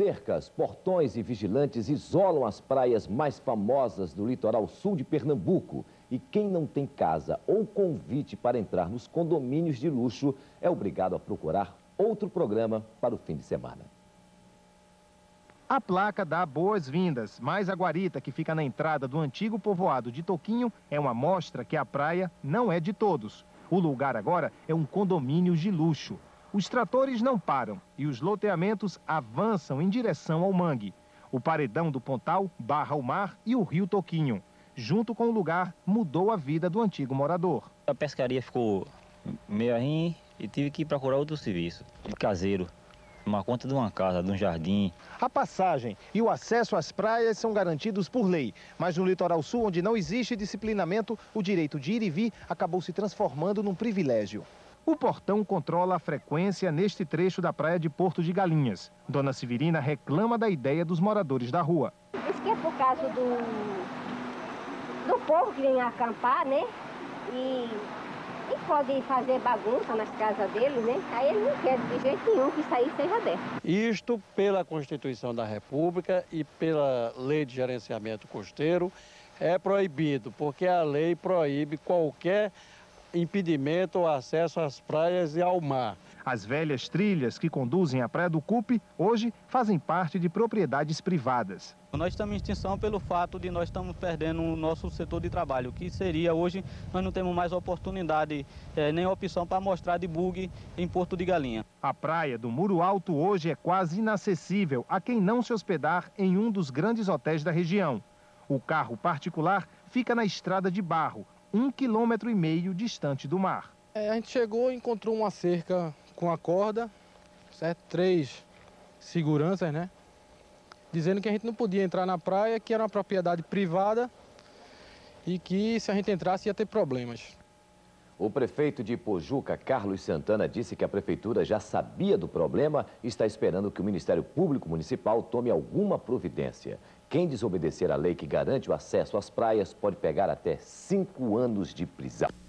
Cercas, portões e vigilantes isolam as praias mais famosas do litoral sul de Pernambuco. E quem não tem casa ou convite para entrar nos condomínios de luxo é obrigado a procurar outro programa para o fim de semana. A placa dá boas-vindas, mas a guarita que fica na entrada do antigo povoado de Toquinho é uma mostra que a praia não é de todos. O lugar agora é um condomínio de luxo. Os tratores não param e os loteamentos avançam em direção ao mangue. O paredão do Pontal barra o mar e o rio Toquinho. Junto com o lugar, mudou a vida do antigo morador. A pescaria ficou meio ruim e tive que procurar outro serviço, de caseiro. Uma conta de uma casa, de um jardim. A passagem e o acesso às praias são garantidos por lei. Mas no litoral sul, onde não existe disciplinamento, o direito de ir e vir acabou se transformando num privilégio. O portão controla a frequência neste trecho da praia de Porto de Galinhas. Dona Severina reclama da ideia dos moradores da rua. Diz que é por causa do povo que vem acampar, né? E pode fazer bagunça nas casas deles, né? Aí ele não quer de jeito nenhum que isso aí seja aberto. Isto pela Constituição da República e pela Lei de Gerenciamento Costeiro é proibido, porque a lei proíbe qualquer impedimento ao acesso às praias e ao mar. As velhas trilhas que conduzem à Praia do Cupe hoje fazem parte de propriedades privadas. Nós estamos em extinção pelo fato de nós estamos perdendo o nosso setor de trabalho, que seria hoje, nós não temos mais oportunidade, nem opção para mostrar de bug em Porto de Galinha. A praia do Muro Alto hoje é quase inacessível a quem não se hospedar em um dos grandes hotéis da região. O carro particular fica na estrada de barro, 1,5 km distante do mar. A gente chegou e encontrou uma cerca com a corda, certo? 3 seguranças, né? Dizendo que a gente não podia entrar na praia, que era uma propriedade privada e que se a gente entrasse ia ter problemas. O prefeito de Pojuca, Carlos Santana, disse que a prefeitura já sabia do problema e está esperando que o Ministério Público Municipal tome alguma providência. Quem desobedecer à lei que garante o acesso às praias pode pegar até 5 anos de prisão.